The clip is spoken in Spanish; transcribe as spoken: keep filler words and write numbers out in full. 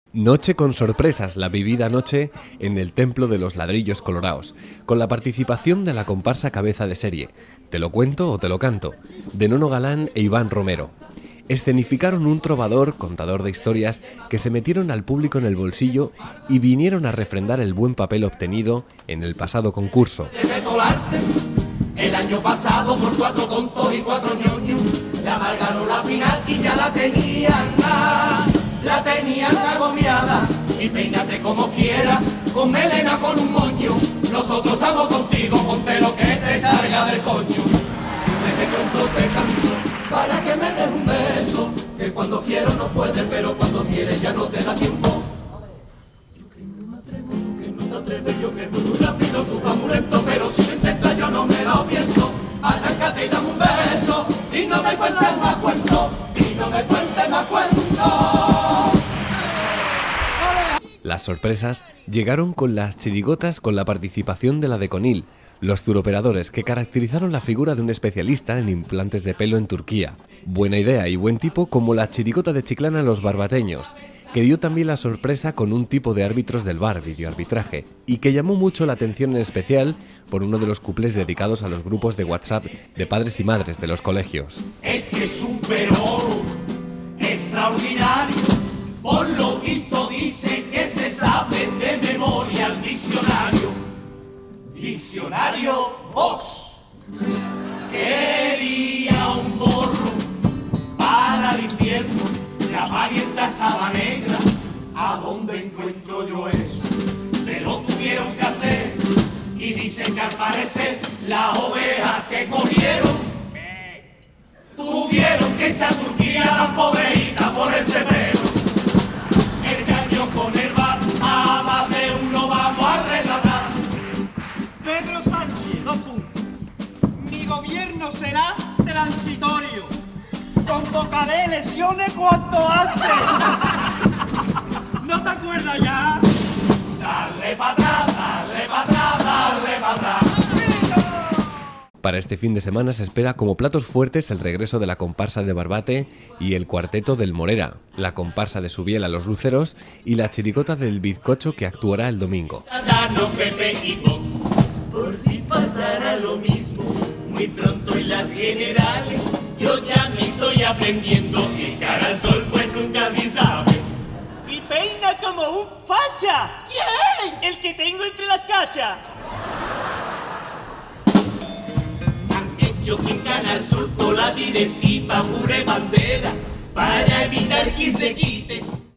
Noche con sorpresas, la vivida anoche en el Templo de los Ladrillos Colorados, con la participación de la comparsa Cabeza de Serie, Te lo cuento o te lo canto, de Nono Galán e Iván Romero. Escenificaron un trovador, contador de historias, que se metieron al público en el bolsillo y vinieron a refrendar el buen papel obtenido en el pasado concurso. El año pasado por cuatro tontos y cuatro ñoños le amargaron la final y ya la tenían, ah, la tenían agobiada. Y peínate como quieras, con melena, con un moño. Nosotros estamos contigo, ponte lo que te salga del coño. Desde pronto te canto para que me des un beso, que cuando quiero no puedes, pero cuando quieres ya no te da tiempo. Yo que no me atrevo, tú que no te atreves, yo que voy muy rápido, tú vas muy lento, pero si lo intentas yo no me lo pienso. Arráncate y dame un beso, y no me cuentes más cuentos, y no me cuentes más cuentos. Las sorpresas llegaron con las chirigotas con la participación de la de Conil, los turoperadores que caracterizaron la figura de un especialista en implantes de pelo en Turquía. Buena idea y buen tipo como la chirigota de Chiclana Los Barbateños, que dio también la sorpresa con un tipo de árbitros del bar, videoarbitraje, y que llamó mucho la atención en especial por uno de los cuplés dedicados a los grupos de WhatsApp de padres y madres de los colegios. Es que es un perro extraordinario, por lo visto dice que se sabe de memoria el diccionario. Diccionario Vox. Quería un gorro para el invierno, la parienta estaba negra. ¿A dónde encuentro yo eso? Se lo tuvieron que hacer y dicen que al parecer las ovejas que cogieron tuvieron que irse a Turquía las pobrecitas por el severo. Este año con el bar a más de uno vamos a retratar. Pedro Sánchez, dos puntos. Mi gobierno será transitorio. Convocaré elecciones cuanto antes. ¿No te acuerdas ya? Dale para atrás, dale para atrás, dale para atrás. Para este fin de semana se espera como platos fuertes el regreso de la comparsa de Barbate y el cuarteto del Morera, la comparsa de Subiela Los Luceros y la chirigota del Bizcocho que actuará el domingo. Por si pasara lo mismo, muy pronto en las generales, yo ya me estoy aprendiendo que cara al sol pues nunca se sabe. Si peina como un facha. ¿Quién? El que tengo entre las cachas. Yo que en Canal Sur con la directiva jure bandera para evitar que se quite